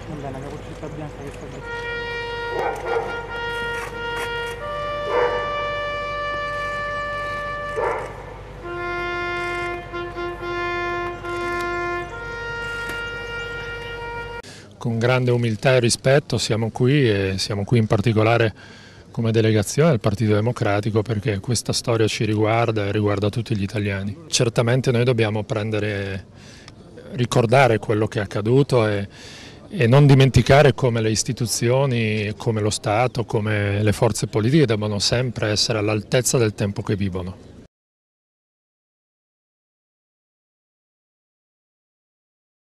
Va bene, la capocetta bianca che sta lì. Con grande umiltà e rispetto siamo qui in particolare come delegazione del Partito Democratico perché questa storia ci riguarda e riguarda tutti gli italiani. Certamente noi dobbiamo ricordare quello che è accaduto e non dimenticare come le istituzioni, come lo Stato, come le forze politiche devono sempre essere all'altezza del tempo che vivono.